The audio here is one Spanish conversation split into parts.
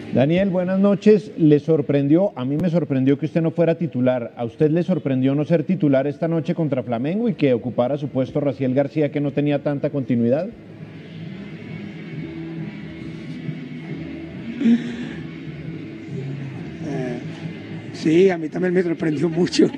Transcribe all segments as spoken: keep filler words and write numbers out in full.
Daniel, buenas noches. ¿Le sorprendió? A mí me sorprendió que usted no fuera titular. ¿A usted le sorprendió no ser titular esta noche contra Flamengo y que ocupara su puesto Raciel García, que no tenía tanta continuidad? Eh, sí, a mí también me sorprendió mucho,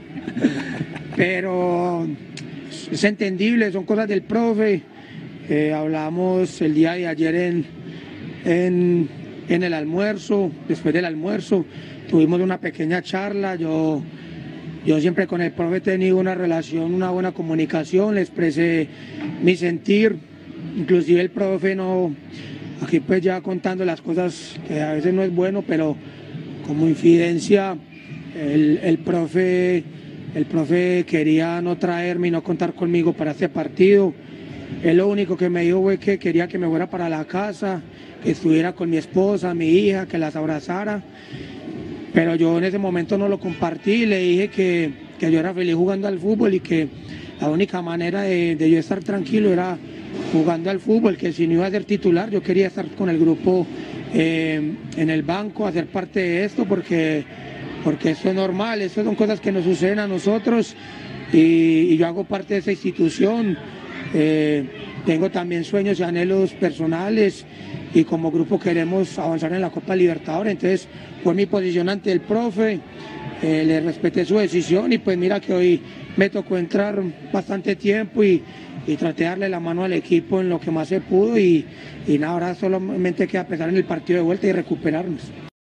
pero es entendible, son cosas del profe. Eh, hablamos el día de ayer en, en, en el almuerzo, después del almuerzo, tuvimos una pequeña charla. Yo, yo siempre con el profe he tenido una relación, una buena comunicación, le expresé mi sentir, inclusive el profe no, aquí pues ya contando las cosas que a veces no es bueno, pero como infidencia, el, el profe, el profe quería no traerme y no contar conmigo para este partido. Él lo único que me dijo fue que quería que me fuera para la casa, que estuviera con mi esposa, mi hija, que las abrazara. Pero yo en ese momento no lo compartí, le dije que, que yo era feliz jugando al fútbol y que la única manera de, de yo estar tranquilo era jugando al fútbol, que si no iba a ser titular, yo quería estar con el grupo eh, en el banco, hacer parte de esto, porque, porque esto es normal, esto son cosas que nos suceden a nosotros y, y yo hago parte de esa institución. Eh, tengo también sueños y anhelos personales y como grupo queremos avanzar en la Copa Libertadores, entonces fue mi posición ante el profe, eh, le respeté su decisión y pues mira que hoy me tocó entrar bastante tiempo y, y traté de darle la mano al equipo en lo que más se pudo y, y nada, ahora solamente queda pensar en el partido de vuelta y recuperarnos.